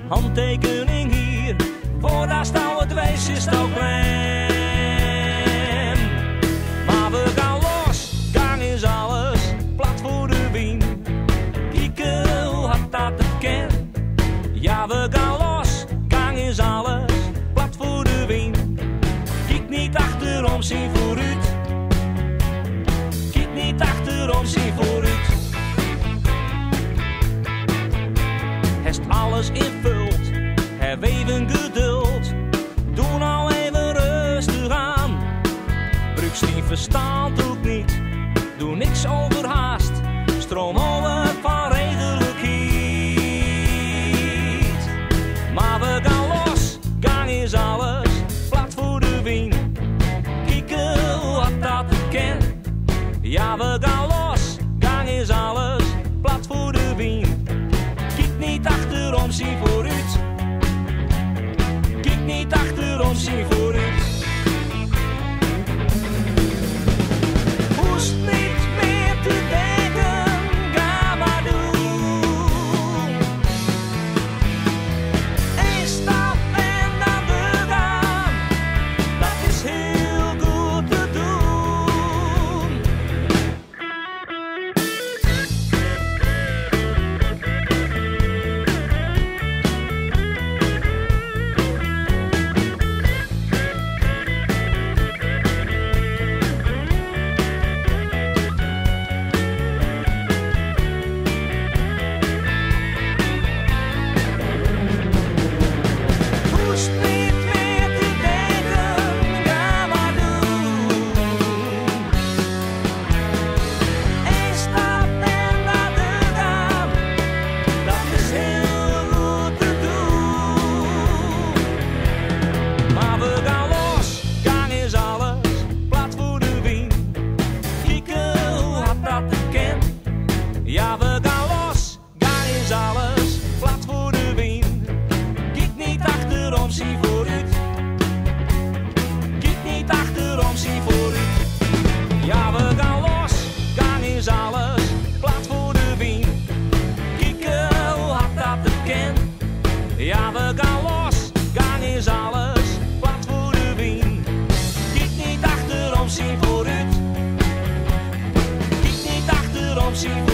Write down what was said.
handtekening hier, voordat staan het wees is het ook klein. Maar we gaan los, gang is alles, plat voor de wien. Kieken hoe hard dat het kan. Ja, we gaan los, gang is alles, plat voor de wien. Kijk niet achterom, zie vooruit. Kijk niet achterom, zie vooruit. Heeft alles invult, heb even geduld. Doe nou even rustig aan. Bruik geen verstand ook niet. Doe niks overhaast. Stroom over van redelijkheid. Maar we gaan los, gang is alles, plat voor de wien. Kieken hoe hard dat het kan. Ja, we gaan los, gang is alles, plat voor de wien. Kijk niet achterom, zie vooruit. Kijk niet achterom, zie vooruit. Hoest niet meer te denken, ga maar doen. Eén stap en dan we gaan, dat is heel goed te doen. Hoest niet meer te denken, ga maar doen. Eén stap en dan we gaan, dat is heel goed te doen. Maar we gaan los, gang is alles, plat voor de wien. Kieken hoe hard dat het kan. Ja, we gaan los, gang is alles, plat voor de wien. Kijk niet achterom, zie vooruit. Kijk niet achterom, zie vooruit. Ja, we gaan los, gang is alles, plat voor de wien. Kieken hoe hard dat het kan. Ja, we gaan los, gang is alles, plat voor de wien. Kijk niet achterom, zie vooruit. Kijk niet achterom, zie vooruit.